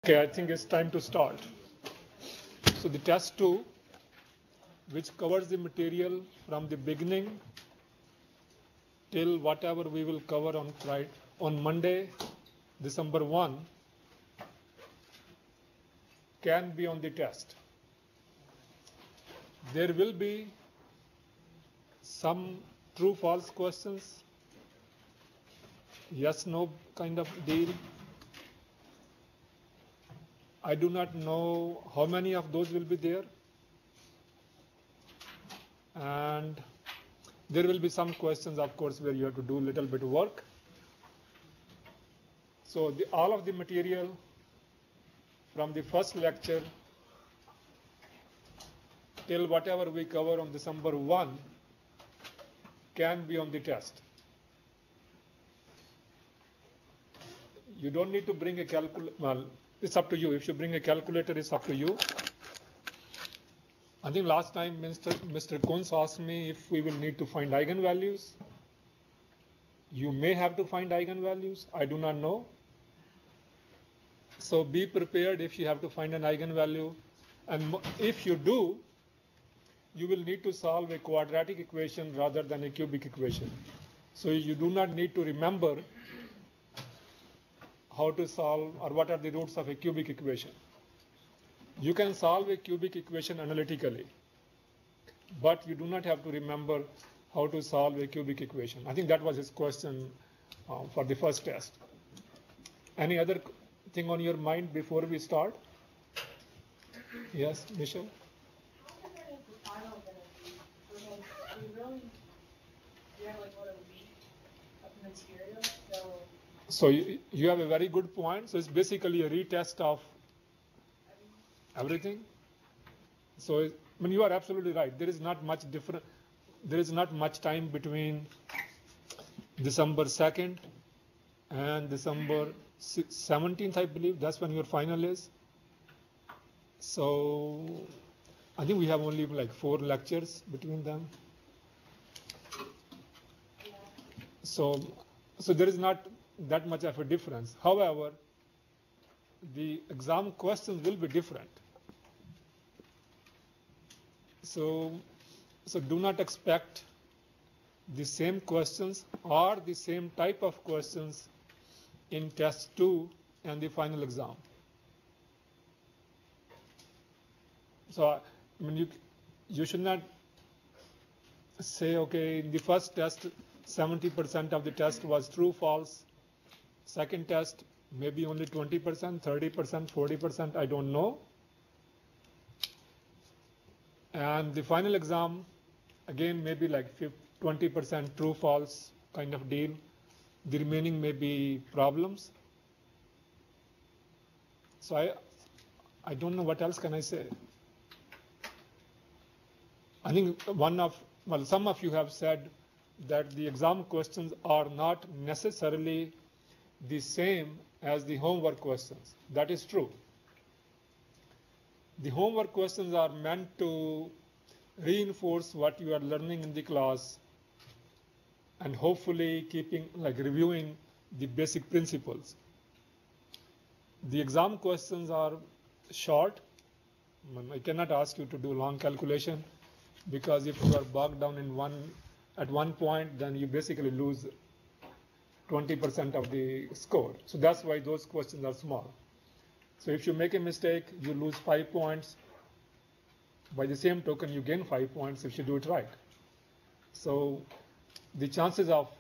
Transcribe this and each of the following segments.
Okay, I think it's time to start. So the test 2, which covers the material from the beginning till whatever we will cover on Friday, on Monday, December 1, can be on the test. There will be some true-false questions, yes-no kind of deal. I do not know how many of those will be there. And there will be some questions, of course, where you have to do a little bit of work. So all of the material from the first lecture till whatever we cover on December 1 can be on the test. You don't need to bring a calculator. Well, it's up to you. If you bring a calculator, it's up to you. I think last time Mr. Kunz asked me if we will need to find eigenvalues. You may have to find eigenvalues. I do not know. So be prepared if you have to find an eigenvalue. And if you do, you will need to solve a quadratic equation rather than a cubic equation. So you do not need to remember how to solve or what are the roots of a cubic equation. You can solve a cubic equation analytically, but you do not have to remember how to solve a cubic equation. I think that was his question for the first test. Any other thing on your mind before we start? Yes, Michelle? How many finals going to be? Because we really, have like what a week of material, So you have a very good point. So it's basically a retest of everything. So I mean, you are absolutely right. There is not much different. There is not much time between December 2nd and December 17th, I believe. That's when your final is. So I think we have only like 4 lectures between them. So there is not that much of a difference. However, the exam questions will be different. So do not expect the same questions or the same type of questions in test 2 and the final exam. So I mean, you should not say, okay, in the first test, 70% of the test was true, false. Second test, maybe only 20%, 30%, 40%, I don't know. And the final exam, again, maybe like 20% true, false kind of deal. The remaining may be problems. So I don't know what else can I say. I think some of you have said that the exam questions are not necessarily the same as the homework questions. That is true. The homework questions are meant to reinforce what you are learning in the class and hopefully reviewing the basic principles. The exam questions are short. I cannot ask you to do long calculation, because if you are bogged down at one point, then you basically lose 20% of the score. So that's why those questions are small. So if you make a mistake, you lose 5 points. By the same token, you gain 5 points if you do it right. So the chances of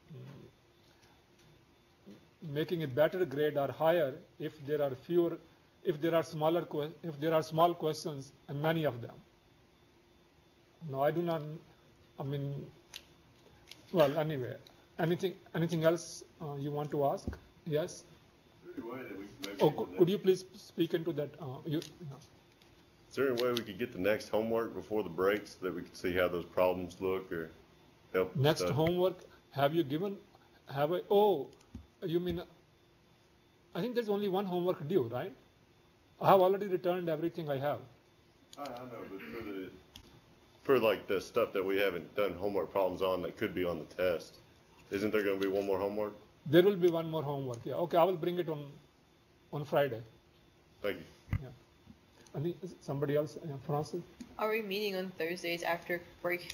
making a better grade are higher if there are small questions and many of them. No, I do not. I mean, well, anyway. Anything else you want to ask? Yes? Could you please speak into that? Is there any way we could get the next homework before the break so that we could see how those problems look or help? Next homework, have you given? You mean, I think there's only one homework due, right? I have already returned everything I have. I know, but for like the stuff that we haven't done homework problems on that could be on the test, isn't there going to be one more homework? There will be one more homework. Yeah. Okay, I will bring it on Friday. Thank you. Yeah. I think somebody else, Francis? Are we meeting on Thursdays after break?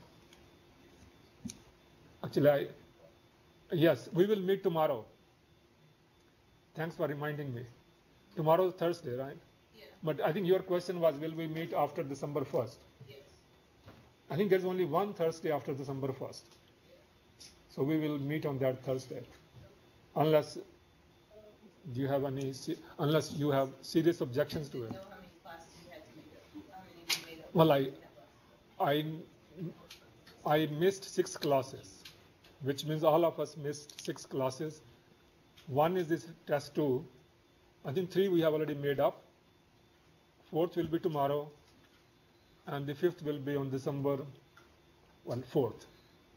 Actually, yes, we will meet tomorrow. Thanks for reminding me. Tomorrow is Thursday, right? Yeah. But I think your question was, will we meet after December 1st? Yes. I think there's only one Thursday after December 1st. So we will meet on that Thursday. Unless you have unless you have serious objections to it. Know how many classes you had to make up? How many you made up? Well, I missed 6 classes, which means all of us missed 6 classes. One is this test 2. I think 3 we have already made up. 4th will be tomorrow, and the 5th will be on December 4th.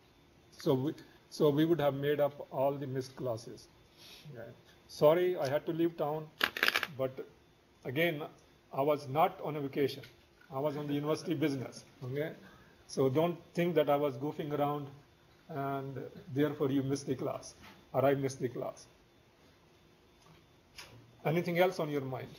So we would have made up all the missed classes. Yeah. Sorry, I had to leave town, but again, I was not on a vacation. I was on the university business. Okay, so don't think that I was goofing around, and therefore you missed the class, or I missed the class. Anything else on your mind?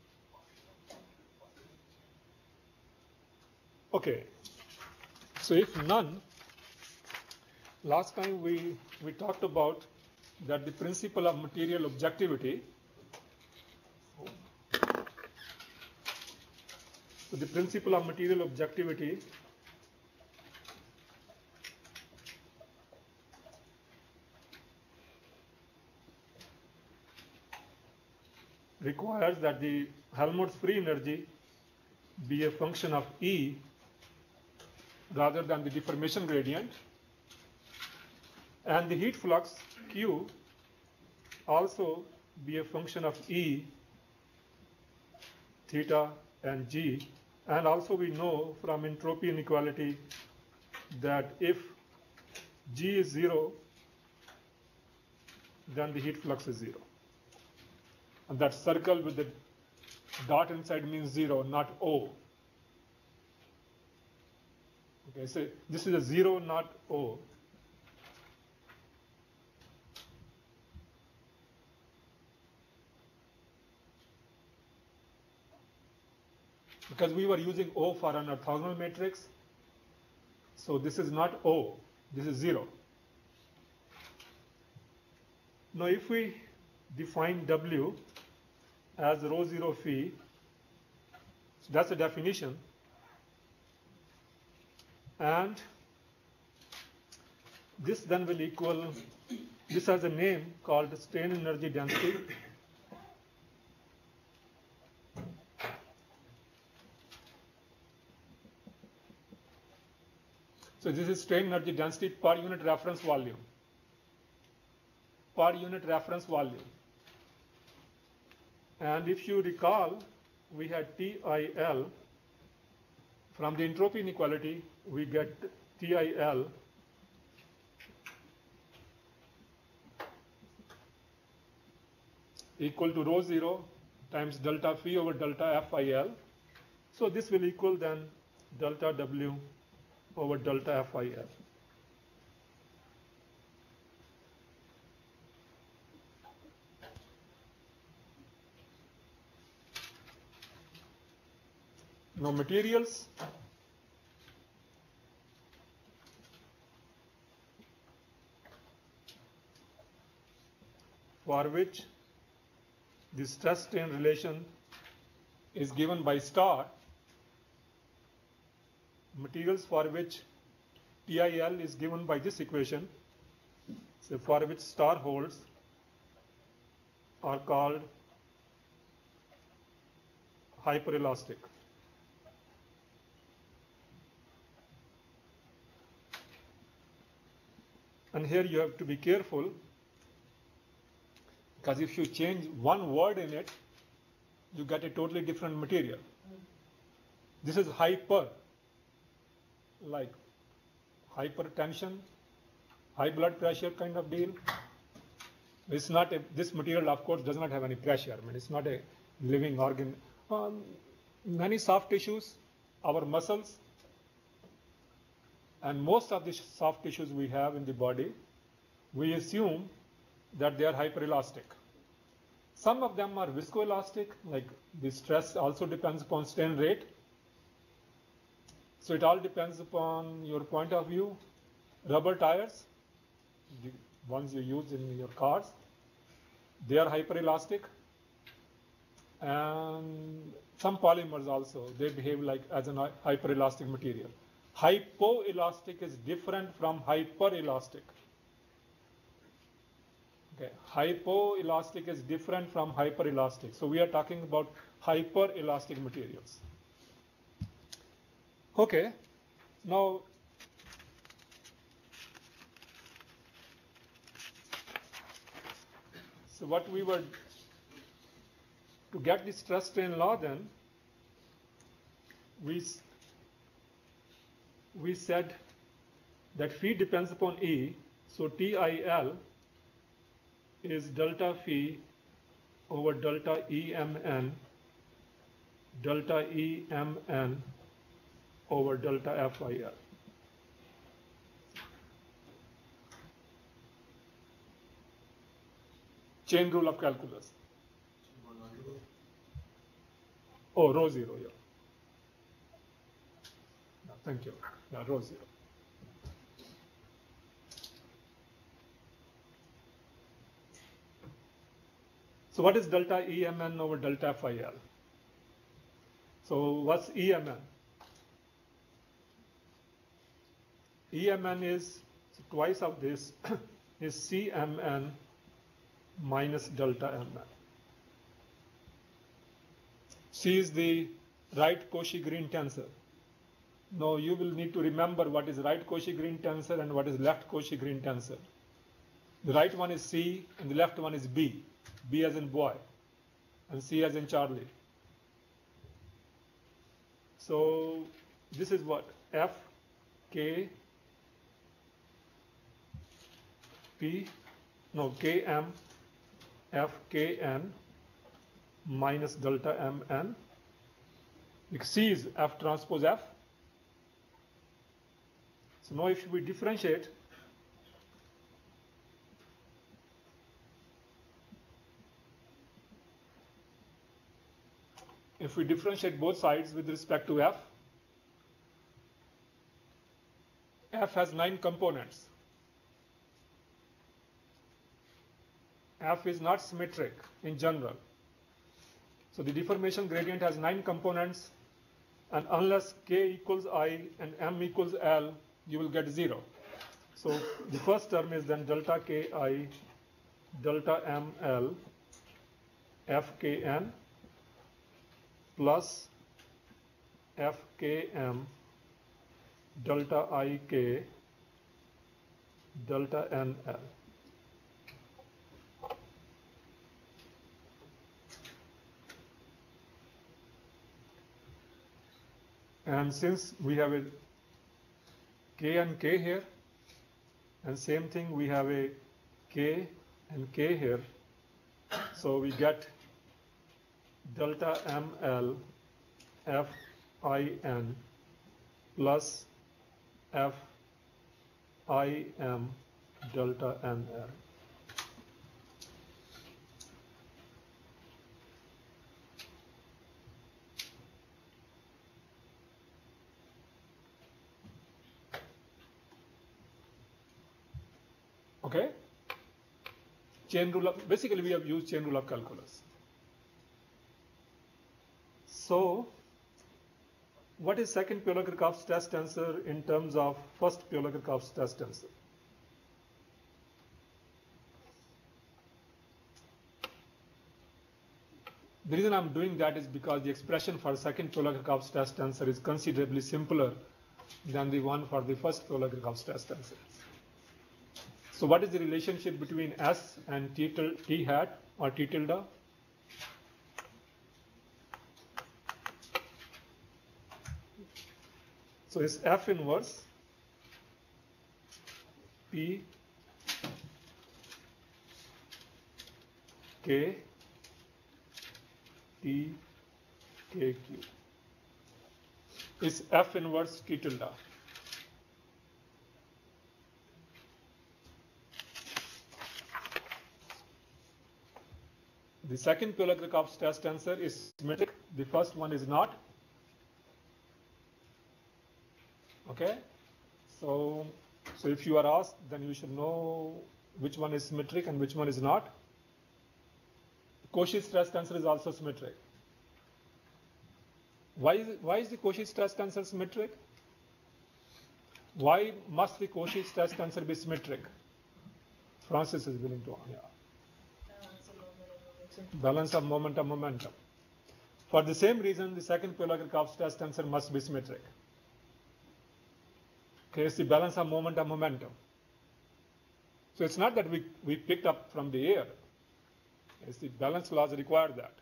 Okay, so if none, last time we talked about that the principle of material objectivity. So the principle of material objectivity requires that the Helmholtz free energy be a function of E rather than the deformation gradient, and the heat flux Q also be a function of E, theta and G, and also we know from entropy inequality that if G is 0, then the heat flux is 0. And that circle with the dot inside means 0, not O. Okay, so this is a 0, not O. Because we were using O for an orthogonal matrix, so this is not O, this is 0. Now if we define W as rho 0 phi, so that's a definition, and this then will equal, this has a name called strain energy density. So this is strain energy density per unit reference volume. Per unit reference volume. And if you recall, we had TIL. From the entropy inequality, we get TIL equal to rho 0 times delta phi over delta FIL. So this will equal then delta W over delta FIL. Now materials, for which the stress strain relation is given by star, materials for which TIL is given by this equation, so for which star holds, are called hyperelastic. And here you have to be careful, because if you change one word in it, you get a totally different material. This is hyper, like hypertension, high blood pressure kind of deal. It's not this material, of course, does not have any pressure. I mean, it's not a living organ. Many soft tissues, our muscles, and most of the soft tissues we have in the body, we assume that they are hyperelastic. Some of them are viscoelastic, like the stress also depends upon strain rate. So it all depends upon your point of view. Rubber tires, the ones you use in your cars, they are hyperelastic. And some polymers also, they behave like as an hyperelastic material. Hypoelastic is different from hyperelastic. Okay, hypoelastic is different from hyperelastic. So we are talking about hyperelastic materials. Okay, now so what we were to get the stress strain law, then we said that phi depends upon E, so TIL is delta phi over delta EMN over delta FIL. Chain rule of calculus. Oh, rho zero, yeah. No, thank you. Yeah, rho zero. So what is delta EMN over delta FIL? So what's EMN? EMN is twice of this is CMN minus delta MN. C is the right Cauchy-Green tensor. Now you will need to remember what is right Cauchy-Green tensor and what is left Cauchy-Green tensor. The right one is C and the left one is B. B as in boy and C as in Charlie. So this is what? F, K, P, no, Km, F, Kn minus delta Mn. C is F transpose F. So now if we differentiate, both sides with respect to F, F has 9 components. F is not symmetric in general. So the deformation gradient has 9 components, and unless K equals I and M equals L, you will get 0. So the first term is then delta Ki, delta ML, Fkn plus Fkm, delta Ik, delta NL. And since we have a K and K here, and same thing we have a K and K here, so we get delta ML Fin plus Fim delta NL. Okay? Chain rule of, basically we have used chain rule of calculus. So, what is second Piola-Kirchhoff stress tensor in terms of first Piola-Kirchhoff stress tensor? The reason I'm doing that is because the expression for second Piola-Kirchhoff stress tensor is considerably simpler than the one for the first Piola-Kirchhoff stress tensor. So what is the relationship between S and T hat or T tilde? So it's F inverse P K T K Q. It's F inverse T tilde. The second Piola-Kirchhoff's test tensor is symmetric. The first one is not. Okay? So if you are asked, then you should know which one is symmetric and which one is not. Cauchy stress tensor is also symmetric. Why is the Cauchy stress tensor symmetric? Why must the Cauchy stress tensor be symmetric? Francis is willing to, yeah. Balance of momentum. For the same reason, the second Piola-Kirchhoff's stress tensor must be symmetric. Okay, it's the balance of momentum. So it's not that we picked up from the air. It's the balance laws require that.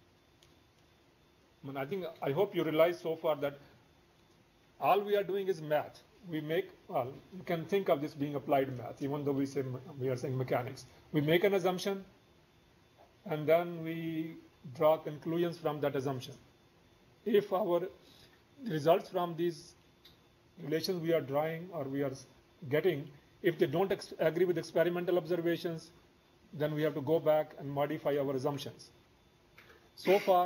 I hope you realize so far that all we are doing is math. You can think of this being applied math, even though we are saying mechanics. We make an assumption, and then we draw conclusions from that assumption. If our results from these relations we are drawing or we are getting, if they don't agree with experimental observations, then we have to go back and modify our assumptions. So far,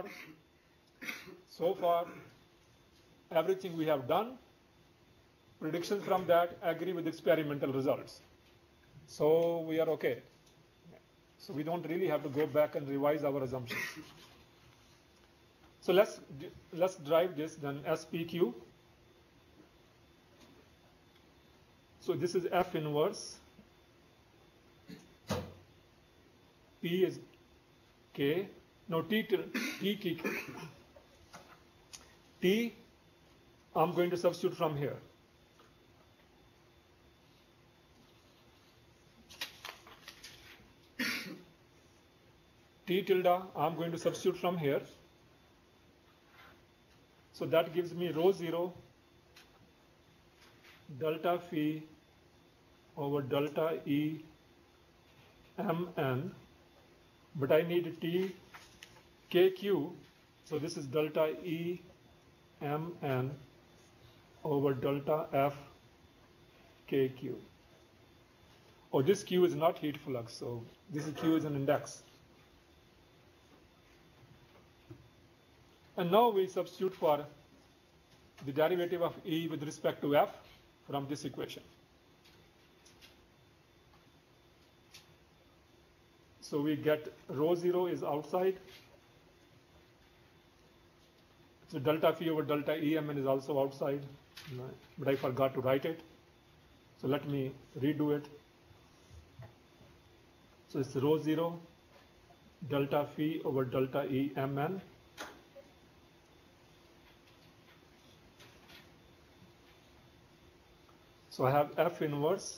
everything we have done, predictions from that agree with experimental results. So we are okay. So we don't really have to go back and revise our assumptions. So let's drive this then SPQ. So this is F inverse. P is K. Now T, I'm going to substitute from here. T tilde, I'm going to substitute from here. So that gives me rho 0 delta phi over delta E Mn, but I need T KQ, so this is delta E Mn over delta F KQ. Oh, this Q is not heat flux, so this Q is an index. And now we substitute for the derivative of E with respect to F from this equation. So we get rho 0 is outside. So delta phi over delta EMN is also outside, but I forgot to write it. So let me redo it. So it's rho 0 delta phi over delta EMN. So I have F inverse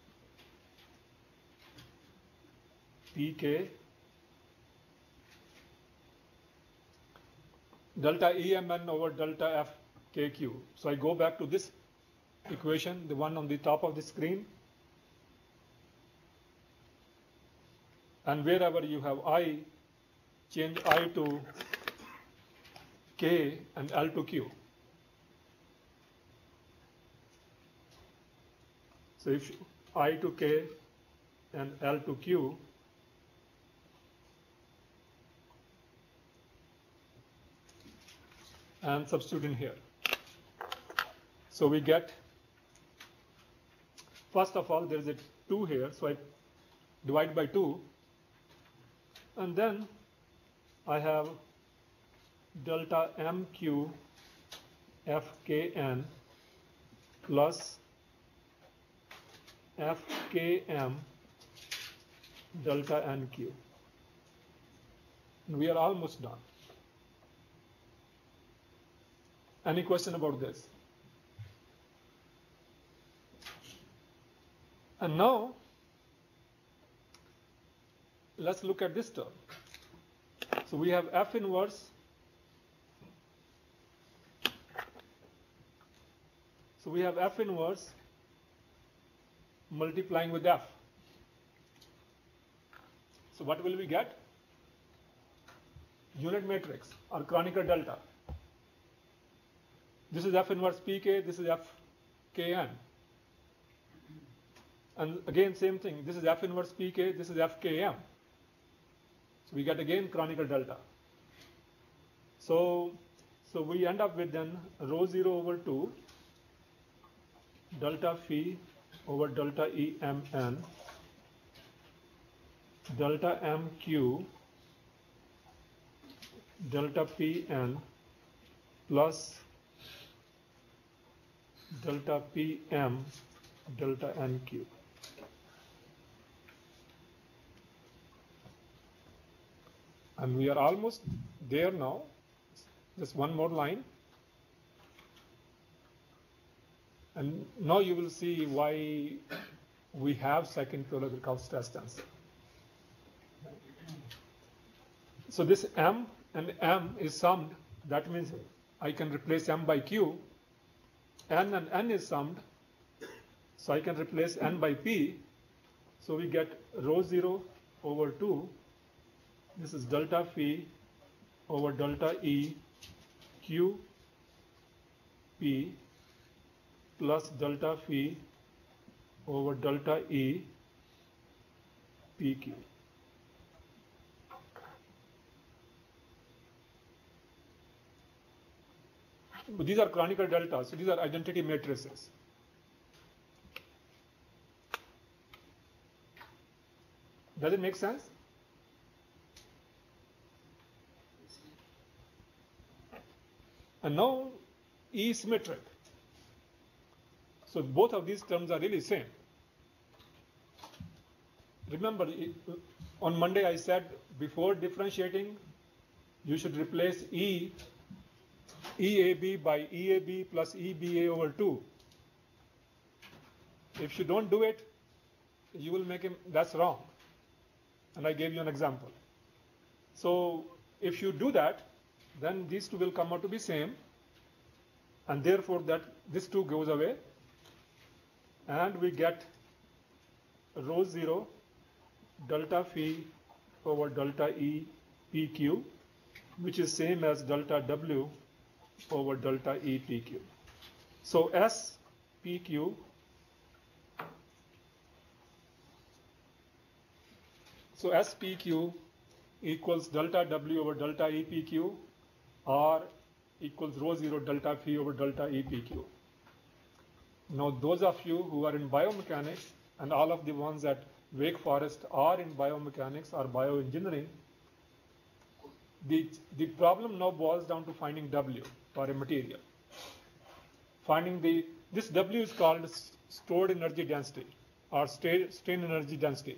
PK delta EMN over delta F KQ. So I go back to this equation, the one on the top of the screen. And wherever you have I, change I to K and L to Q. So if I to K and L to Q, and substitute in here. So we get, first of all, there is a 2 here, so I divide by 2, and then I have delta MQ FKN plus FKM delta NQ. And we are almost done. Any question about this? And now, let's look at this term. So we have F inverse. So we have F inverse multiplying with F. So what will we get? Unit matrix or Kronecker delta. This is F inverse PK, this is FKN. And again, same thing. This is F inverse PK, this is FKM. we get again canonical delta. So we end up with then rho 0 over 2 delta phi over delta E m n delta m q delta p n plus delta p m delta n q. And we are almost there now. Just one more line. And now you will see why we have second pure Kirchhoff stress tensor. So this m and m is summed. That means I can replace m by q. N and n is summed. So I can replace n by p. So we get rho 0 over 2. This is delta phi over delta E Q P plus delta phi over delta E PQ. These are canonical deltas, so these are identity matrices. Does it make sense? And now E is symmetric. So both of these terms are really same. Remember, on Monday I said before differentiating, you should replace EAB by EAB plus EBA over 2. If you don't do it, you will make him, that's wrong. And I gave you an example. So if you do that, then these two will come out to be same, and therefore that this 2 goes away, and we get rho 0 delta phi over delta E PQ, which is same as delta W over delta E PQ. So S PQ equals delta W over delta E PQ, or equals rho 0 delta phi over delta E PQ. Now those of you who are in biomechanics, and all of the ones at Wake Forest are in biomechanics or bioengineering, the problem now boils down to finding W for a material. This W is called stored energy density or strain energy density.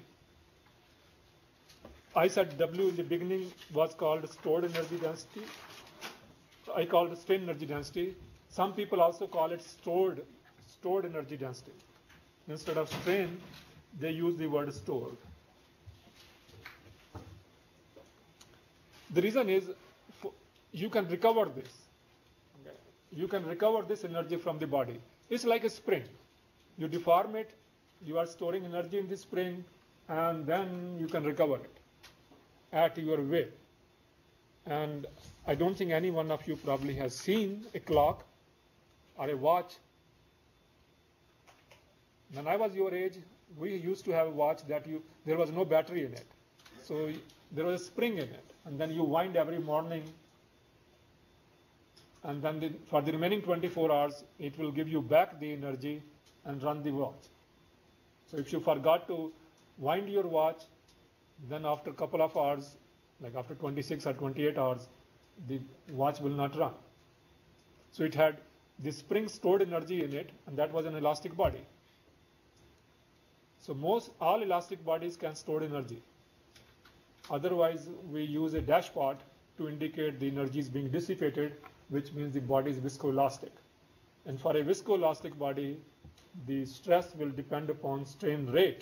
I said W in the beginning was called stored energy density. I called it strain energy density. Some people also call it stored energy density. Instead of strain, they use the word stored. The reason is you can recover this. Okay. You can recover this energy from the body. It's like a spring. You deform it, you are storing energy in the spring, and then you can recover it at your will. And I don't think any one of you probably has seen a clock or a watch. When I was your age, we used to have a watch that there was no battery in it. So there was a spring in it. And then you wind every morning. And then for the remaining 24 hours, it will give you back the energy and run the watch. So if you forgot to wind your watch, then after a couple of hours, like after 26 or 28 hours, the watch will not run. So it had the spring stored energy in it, and that was an elastic body. So all elastic bodies can store energy. Otherwise, we use a dashpot to indicate the energy is being dissipated, which means the body is viscoelastic. And for a viscoelastic body, the stress will depend upon strain rate.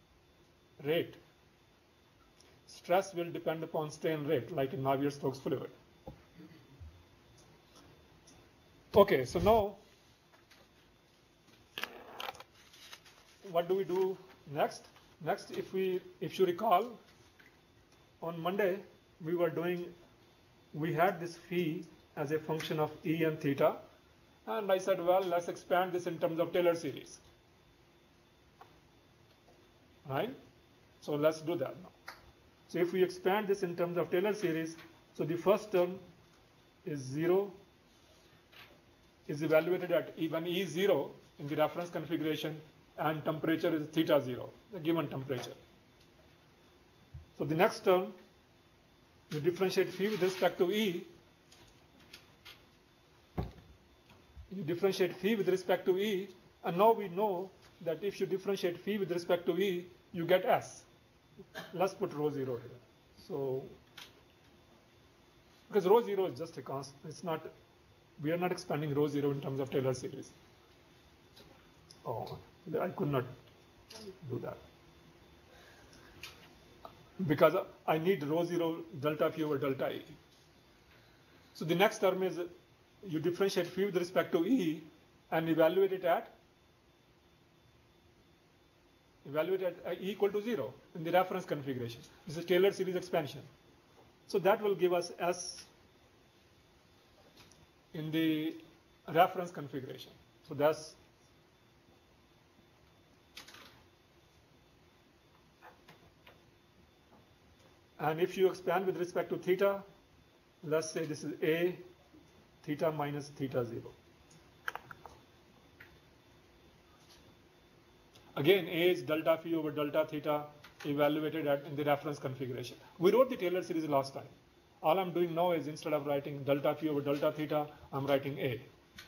Stress will depend upon strain rate, like in Navier-Stokes fluid. Okay, so now, what do we do next? Next, if you recall, on Monday we had this phi as a function of E and theta, and I said, well, let's expand this in terms of Taylor series. Right? So let's do that now. So if we expand this in terms of Taylor series, so the first term is 0, is evaluated at when E is 0 in the reference configuration, and temperature is theta 0, the given temperature. So the next term, you differentiate phi with respect to E. You differentiate phi with respect to E, and now we know that if you differentiate phi with respect to E, you get S. Let's put rho 0 here. So, because rho 0 is just a constant, it's not, we are not expanding rho 0 in terms of Taylor series. Oh, I could not do that. Because I need rho 0 delta phi over delta E. So the next term is you differentiate phi with respect to E and evaluate it at E equal to 0 in the reference configuration. This is Taylor series expansion. So that will give us S in the reference configuration. So that's and if you expand with respect to theta, let's say this is A theta minus theta 0. Again, A is delta phi over delta theta evaluated in the reference configuration. We wrote the Taylor series last time. All I'm doing now is instead of writing delta phi over delta theta, I'm writing A.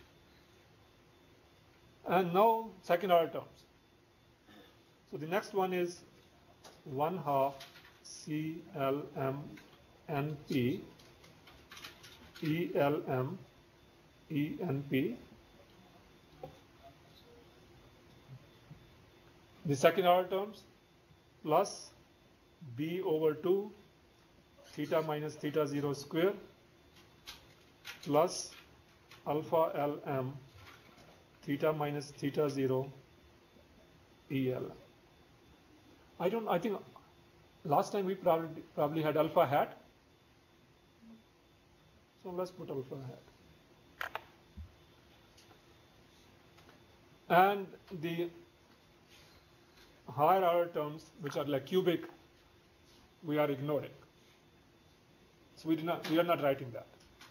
And now second order terms. So the next one is 1/2 CLM NP ELM ENP. The second order terms plus B over 2 theta minus theta 0 square plus alpha LM theta minus theta 0 EL. I think last time we probably had alpha hat. So let's put alpha hat. And the higher order terms, which are like cubic, we are ignoring. So we are not writing that.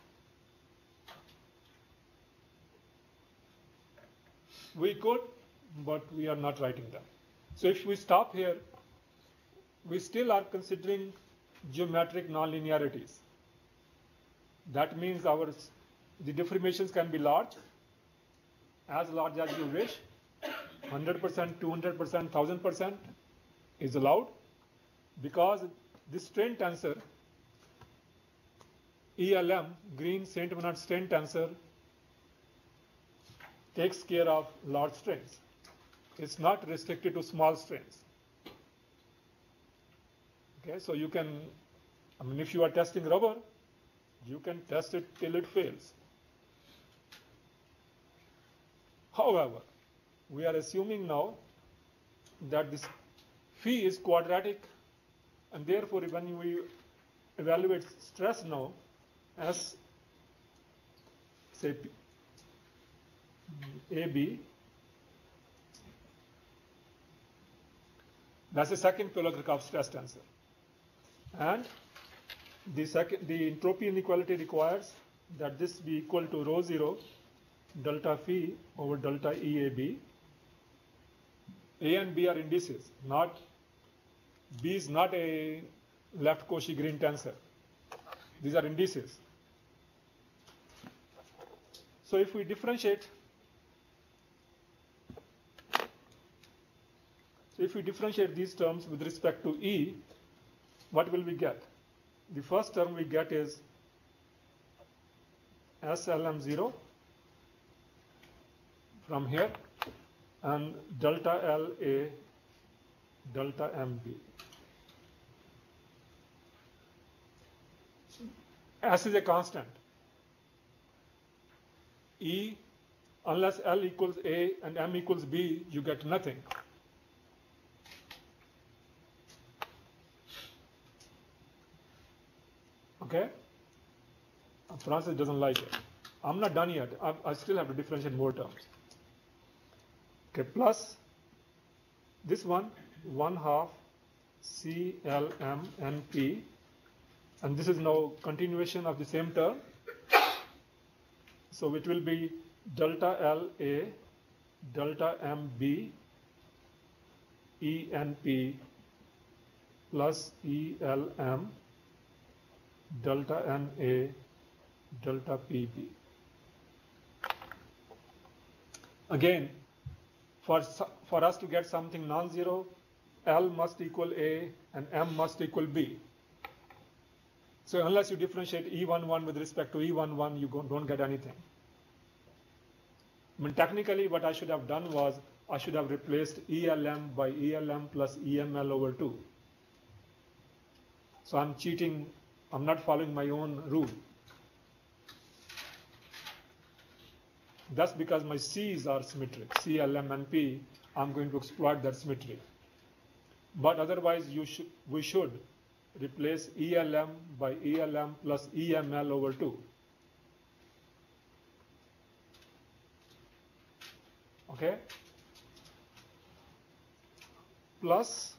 We could, but we are not writing that. So if we stop here, we still are considering geometric nonlinearities. That means the deformations can be large as you wish. 100%, 200%, 1000% is allowed because this strain tensor, ELM, Green-Saint Bernard strain tensor, takes care of large strains. It's not restricted to small strains. Okay, so you can, if you are testing rubber, you can test it till it fails. However, we are assuming now that this phi is quadratic, and therefore when we evaluate stress now as say AB, that's the second Piola-Kirchhoff stress tensor. And the entropy inequality requires that this be equal to rho 0 delta phi over delta EAB. A and B are indices, not B is not a left Cauchy Green tensor. These are indices. So if we differentiate, these terms with respect to E, what will we get? The first term we get is SLM0 from here and delta LA delta MB. S is a constant. E, unless L equals A and M equals B, you get nothing. Okay? Francis doesn't like it. I'm not done yet. I still have to differentiate more terms. Okay, plus this one, 1/2 CLMNP, and this is now continuation of the same term. So it will be delta LA, delta MB, ENP plus ELM, delta NA, delta PB. Again, for us to get something non-zero, L must equal A and M must equal B. So unless you differentiate E11 with respect to E11, you don't get anything. I mean, technically, what I should have done was I should have replaced ELM by ELM plus EML over 2. So I'm cheating. I'm not following my own rule. That's because my C's are symmetric. C, L, M, and P, I'm going to exploit that symmetry. But otherwise, we should replace ELM by ELM plus EML over 2. Okay? Plus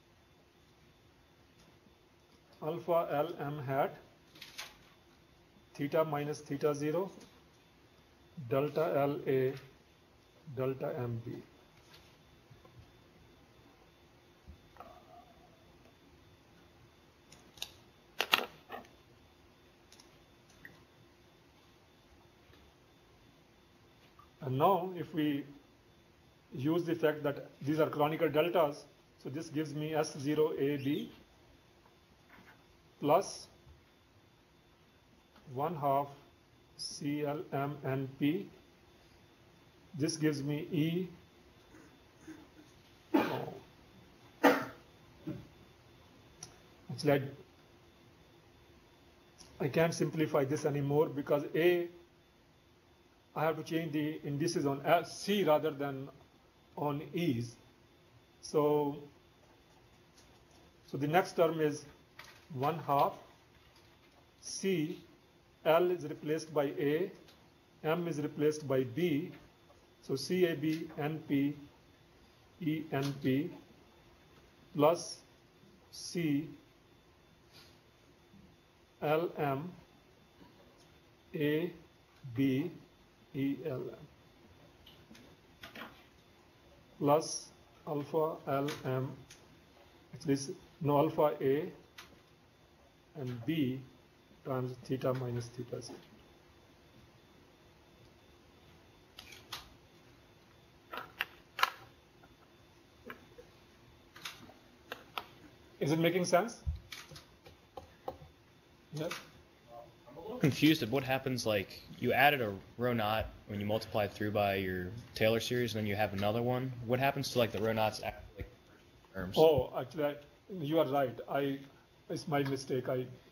alpha L M hat, theta minus theta 0, delta LA, delta MB. And now if we use the fact that these are canonical deltas, so this gives me S0AB plus 1/2 CLMNP. This gives me E. Actually, I can't simplify this anymore because I have to change the indices on C rather than on E's. So the next term is 1/2 C. L is replaced by A, M is replaced by B, so CAB, NP, ENP plus C, LM, A, B, ELM plus alpha LM, actually no, alpha A and B times theta minus theta 0. Is it making sense? Yes. I'm a little confused at what happens, like you added a row naught when you multiply it through by your Taylor series, and then you have another one. What happens to like the row naughts after like terms? Oh, actually, you are right. It's my mistake.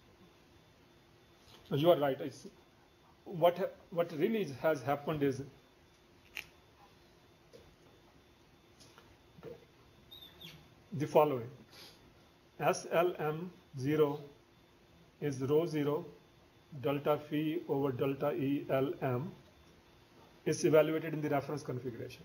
You are right. What really has happened is the following. SLM0 is rho 0 delta phi over delta ELM is evaluated in the reference configuration.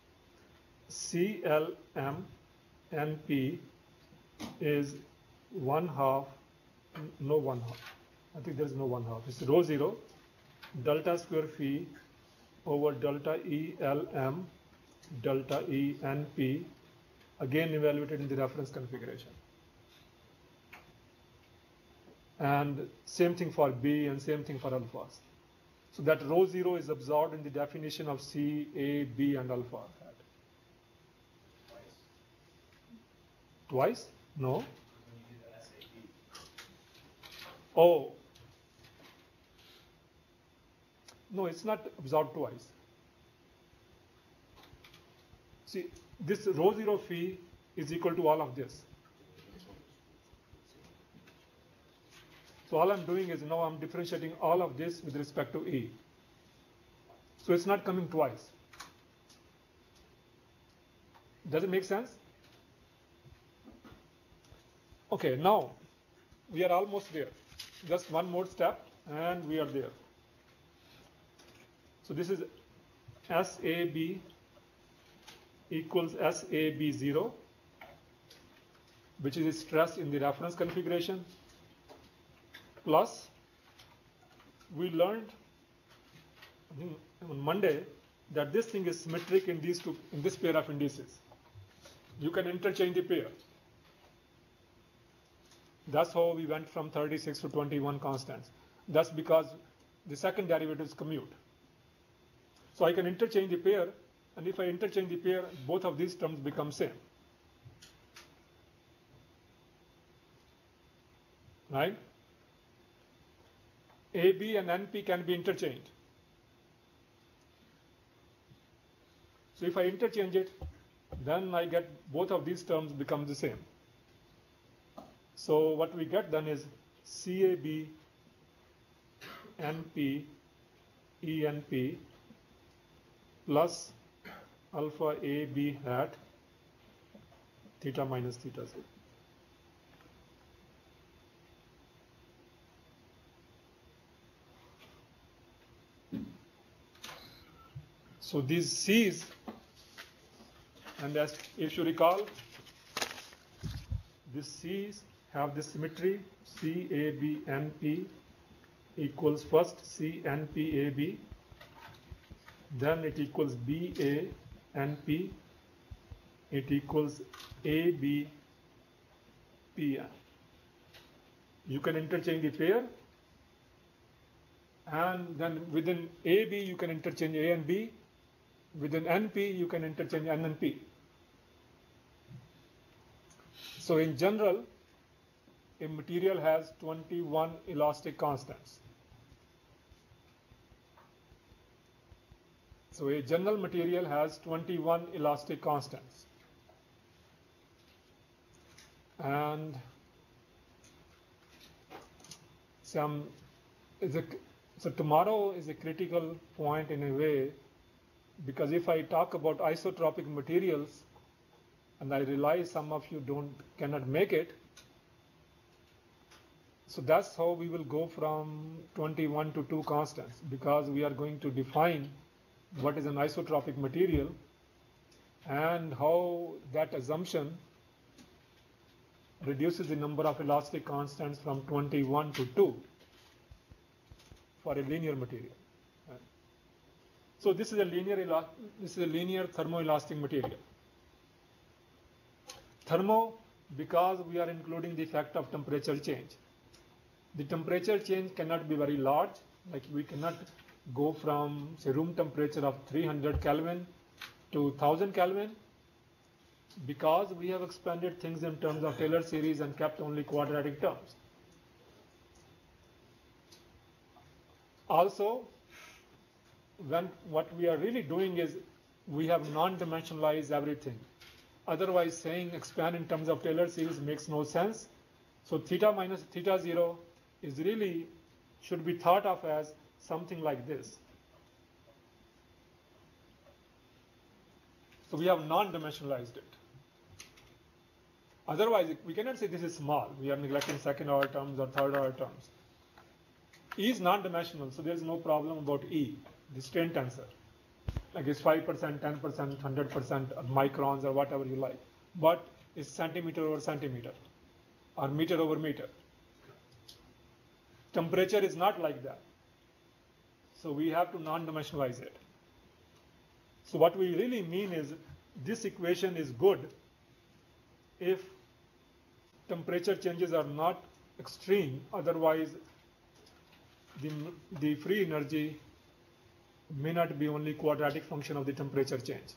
CLM NP is 1/2, no 1/2. I think there is no 1/2. It's rho 0 delta square phi over delta ELM delta ENP, again evaluated in the reference configuration. And same thing for B and same thing for alphas. So that rho 0 is absorbed in the definition of C, A, B, and alpha. Twice? No. Oh. No, it's not absorbed twice. See, this rho 0 phi is equal to all of this. So all I'm doing is now I'm differentiating all of this with respect to E. So it's not coming twice. Does it make sense? Okay, now we are almost there. Just one more step and we are there. So this is SAB equals SAB0 which is stress in the reference configuration, plus we learned I think on Monday that this thing is symmetric in this pair of indices. You can interchange the pair. That's how we went from 36 to 21 constants. That's because the second derivative is commute. So I can interchange the pair, and if I interchange the pair, both of these terms become same. Right? AB and NP can be interchanged. So if I interchange it, then I get both of these terms become the same. So what we get then is CAB NP ENP plus alpha AB hat theta minus theta z. So these C's, and as if you recall, these C's have this symmetry CABNP equals first CNPAB, then it equals BANP, it equals ABPN. You can interchange the pair, and then within AB you can interchange A and B. Within NP, you can interchange N and P. So in general, a material has 21 elastic constants. So a general material has 21 elastic constants. And so tomorrow is a critical point in a way, because if I talk about isotropic materials, and I realize some of you cannot make it, so that's how we will go from 21 to 2 constants, because we are going to define what is an isotropic material and how that assumption reduces the number of elastic constants from 21 to 2 for a linear material. So this is a linear thermoelastic material. Thermo, because we are including the effect of temperature change. The temperature change cannot be very large, like we cannot go from, say, room temperature of 300 Kelvin to 1000 Kelvin, because we have expanded things in terms of Taylor series and kept only quadratic terms. Also, what we are really doing is we have non-dimensionalized everything. Otherwise, saying expand in terms of Taylor series makes no sense. So theta minus theta 0 is really should be thought of as something like this. So we have non-dimensionalized it. Otherwise, we cannot say this is small. We are neglecting second order terms or third order terms. E is non-dimensional, so there is no problem about E, the strain tensor. Like it's 5%, 10%, 100%, microns or whatever you like. But it's centimeter over centimeter or meter over meter. Temperature is not like that. So we have to non-dimensionalize it. So what we really mean is this equation is good if temperature changes are not extreme. Otherwise, the free energy may not be only quadratic function of the temperature change.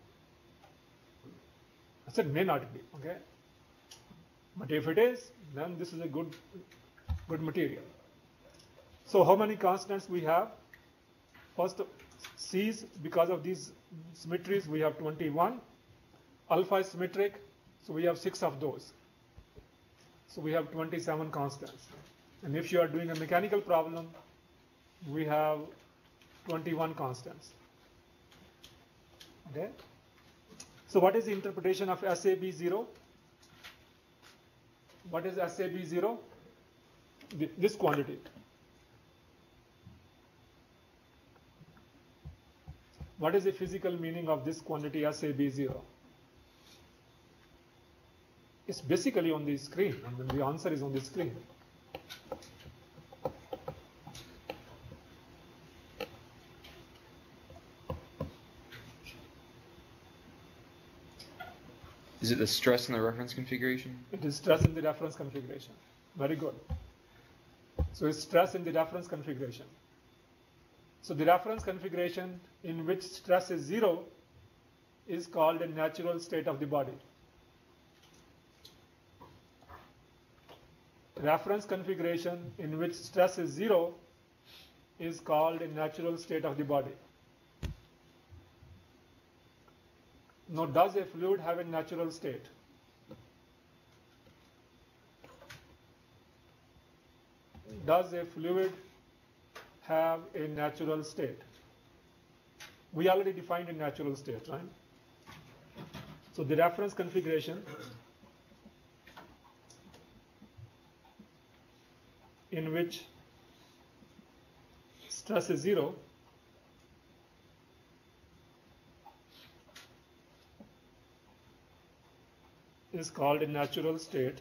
I said may not be, okay? But if it is, then this is a good material. So how many constants we have? First, C's, because of these symmetries, we have 21. Alpha is symmetric, so we have 6 of those. So we have 27 constants. And if you are doing a mechanical problem, we have 21 constants. Okay? So what is the interpretation of SAB0? What is SAB0? This quantity. What is the physical meaning of this quantity SAB0? It's basically on the screen. I mean, the answer is on the screen. Is it the stress in the reference configuration? It is stress in the reference configuration. Very good. So it's stress in the reference configuration. So the reference configuration in which stress is 0 is called a natural state of the body. Reference configuration in which stress is 0 is called a natural state of the body. Now, does a fluid have a natural state? Does a fluid have a natural state? We already defined a natural state, right? So the reference configuration in which stress is 0 is called a natural state.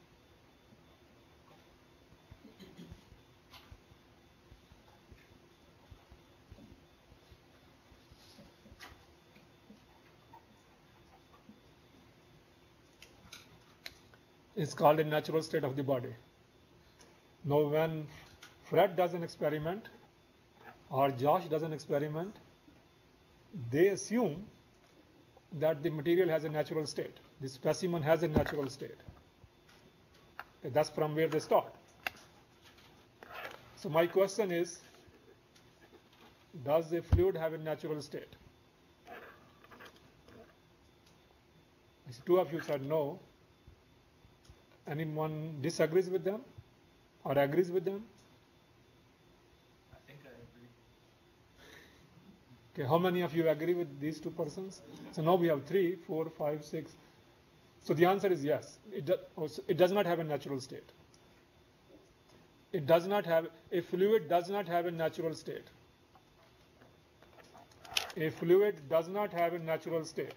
Is called a natural state of the body. Now, when Fred does an experiment or Josh does an experiment, they assume that the material has a natural state. The specimen has a natural state. That's from where they start. So my question is, does the fluid have a natural state? Two of you said no. Anyone disagrees with them or agrees with them? I think I agree. Okay, how many of you agree with these two persons? So now we have 3, 4, 5, 6. So the answer is yes. It does not have a natural state. It does not have, a fluid does not have a natural state. A fluid does not have a natural state.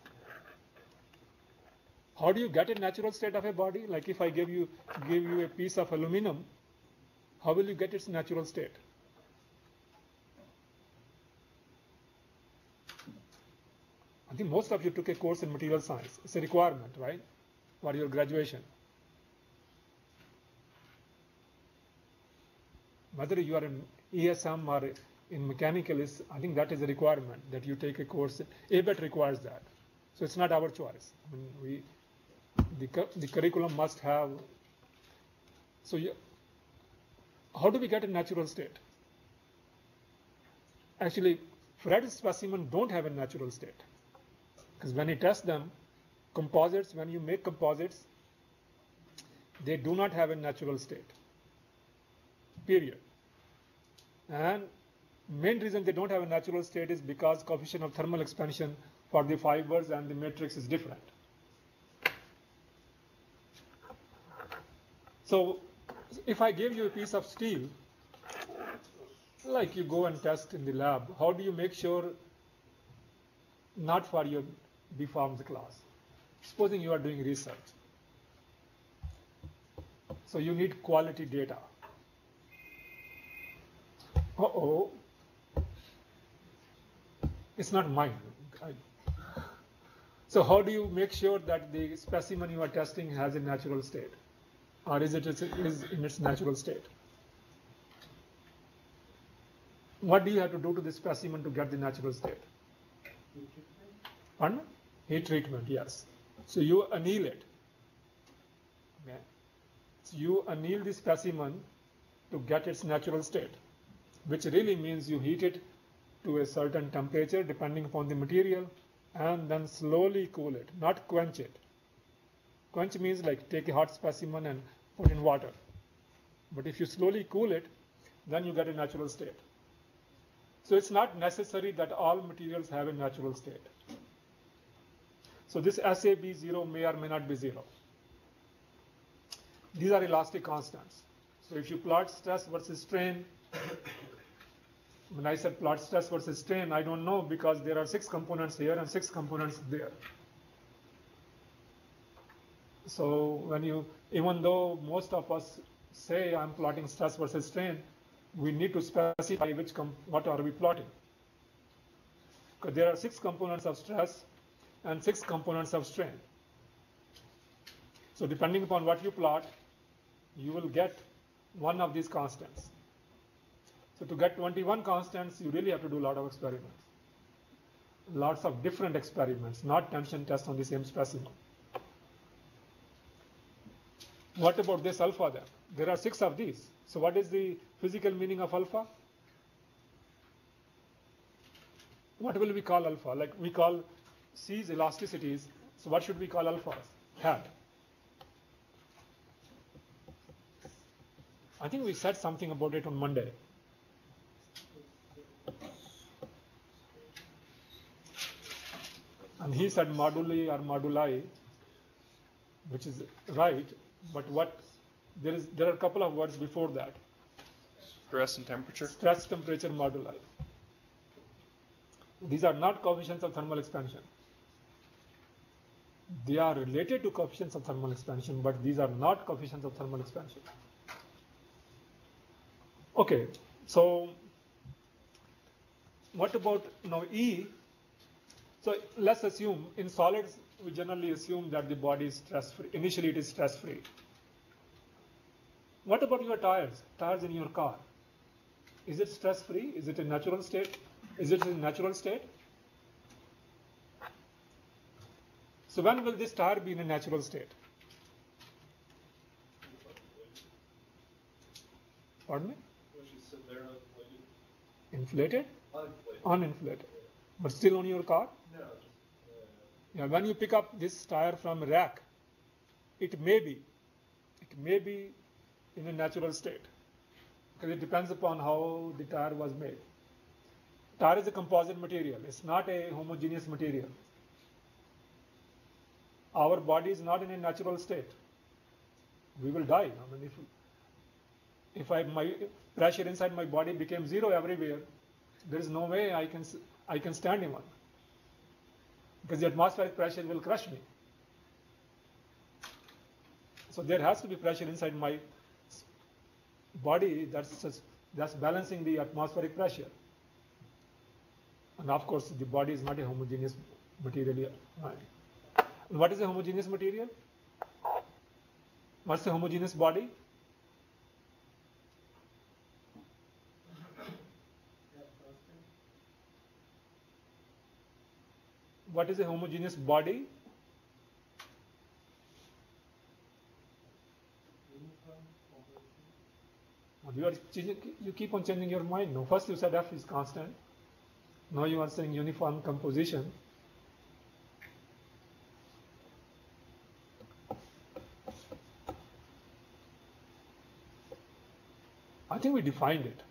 How do you get a natural state of a body? Like if I give you a piece of aluminum, how will you get its natural state? I think most of you took a course in material science. It's a requirement, right, for your graduation. Whether you are in ESM or in mechanical, I think that is a requirement that you take a course. ABET requires that. So it's not our choice. I mean, the curriculum must have. So how do we get a natural state? Actually, Fred's specimen don't have a natural state. Because when you test them, composites, when you make composites, they do not have a natural state. Period. And main reason they don't have a natural state is because coefficient of thermal expansion for the fibers and the matrix is different. So if I give you a piece of steel, like you go and test in the lab, how do you make sure not for your deformed class? Supposing you are doing research. So you need quality data. Uh-oh. It's not mine. So how do you make sure that the specimen you are testing has a natural state? Or is it in its natural state? What do you have to do to the specimen to get the natural state? Pardon? Heat treatment, yes. So you anneal it. Okay. So you anneal the specimen to get its natural state, which really means you heat it to a certain temperature depending upon the material and then slowly cool it, not quench it. Quench means like take a hot specimen and put in water. But if you slowly cool it, then you get a natural state. So it's not necessary that all materials have a natural state. So this SAB0 may or may not be 0. These are elastic constants. So if you plot stress versus strain, when I said plot stress versus strain, I don't know because there are 6 components here and 6 components there. So even though most of us say I'm plotting stress versus strain, we need to specify what are we plotting. Because there are 6 components of stress and 6 components of strain. So depending upon what you plot, you will get one of these constants. So to get 21 constants, you really have to do a lot of experiments. Lots of different experiments, not tension tests on the same specimen. What about this alpha then? There are 6 of these. So what is the physical meaning of alpha? What will we call alpha? Like we call C's elasticities. So what should we call alphas? Hat. I think we said something about it on Monday. And he said moduli or moduli, which is right, but there are a couple of words before that. Stress and temperature. Stress temperature moduli. These are not coefficients of thermal expansion. They are related to coefficients of thermal expansion, but these are not coefficients of thermal expansion. Okay, so what about now E? So let's assume in solids, we generally assume that the body is stress-free. Initially, it is stress-free. What about your tires? Tires in your car. Is it stress-free? Is it a natural state? Is it in natural state? So when will this tire be in a natural state? Pardon me? Inflated? Uninflated. But still on your car? Yeah, when you pick up this tire from a rack, it may be in a natural state. Because it depends upon how the tire was made. Tire is a composite material. It's not a homogeneous material. Our body is not in a natural state. We will die. I mean, if my pressure inside my body became 0 everywhere, there is no way I can stand even. Because the atmospheric pressure will crush me. So there has to be pressure inside my body that's balancing the atmospheric pressure. And of course, the body is not a homogeneous material. And what is a homogeneous material? What's a homogeneous body? What is a homogeneous body? You keep on changing your mind. No, first you said F is constant. Now you are saying uniform composition. I think we defined it.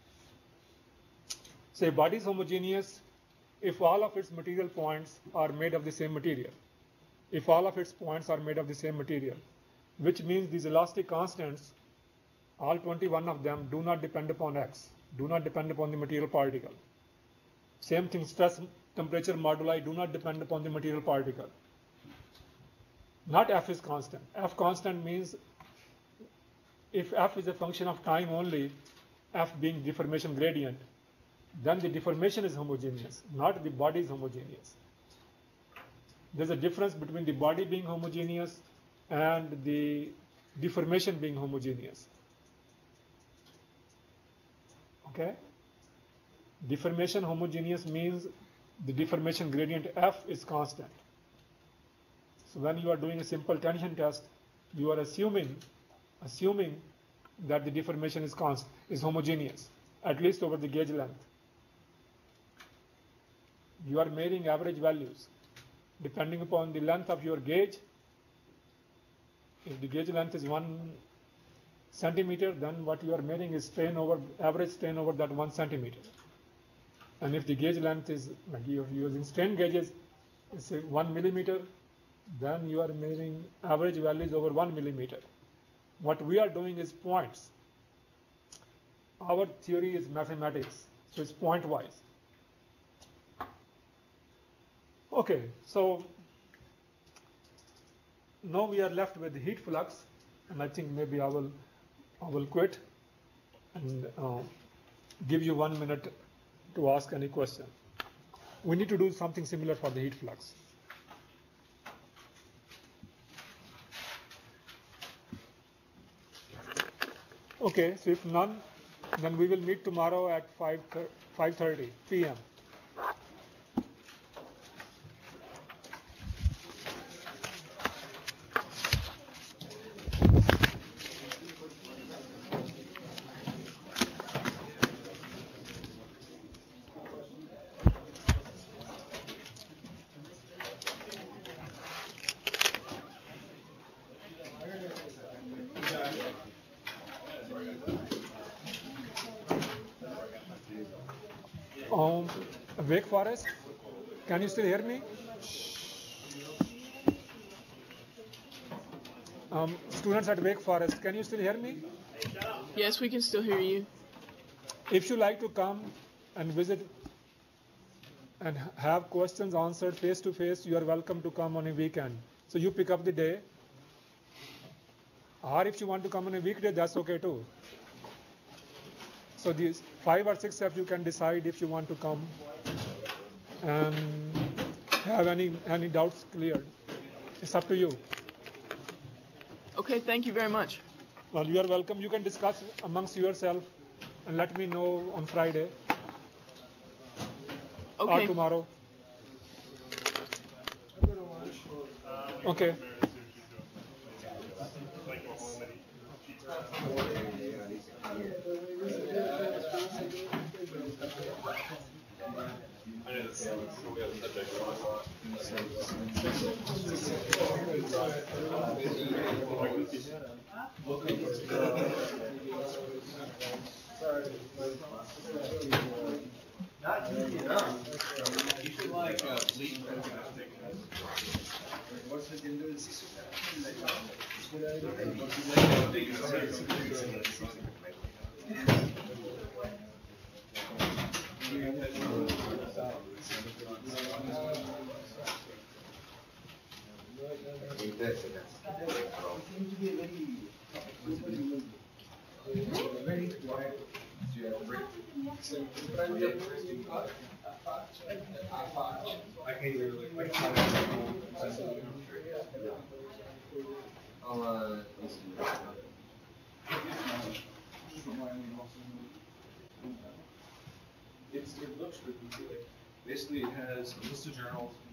Say body is homogeneous if all of its material points are made of the same material. If all of its points are made of the same material, which means these elastic constants, all 21 of them, do not depend upon X, do not depend upon the material particle. Same thing, stress temperature moduli do not depend upon the material particle. Not F is constant. F constant means if F is a function of time only, F being deformation gradient, then the deformation is homogeneous, not the body is homogeneous. There's a difference between the body being homogeneous and the deformation being homogeneous. Okay? Deformation homogeneous means the deformation gradient F is constant. So when you are doing a simple tension test, you are assuming that the deformation is homogeneous, at least over the gauge length. You are measuring average values. Depending upon the length of your gauge, if the gauge length is 1 centimeter, then what you are measuring is average strain over that 1 centimeter. And if the gauge length is, like you're using strain gauges, say 1 millimeter, then you are measuring average values over 1 millimeter. What we are doing is points. Our theory is mathematics, so it's point-wise. Okay, so now we are left with the heat flux, and I think maybe I will quit and give you 1 minute to ask any question. We need to do something similar for the heat flux. Okay, so if none, then we will meet tomorrow at 5:30 p.m. Wake Forest, can you still hear me? Students at Wake Forest, can you still hear me? Yes, we can still hear you. If you like to come and visit and have questions answered face to face, you are welcome to come on a weekend. So you pick up the day. Or if you want to come on a weekday, that's okay too. So these 5 or 6 steps you can decide if you want to come and have any doubts cleared. It's up to you. Okay, thank you very much. Well, you are welcome. You can discuss amongst yourself and let me know on Friday or Okay. tomorrow. Okay. It looks really good. Basically, it has a list of journals,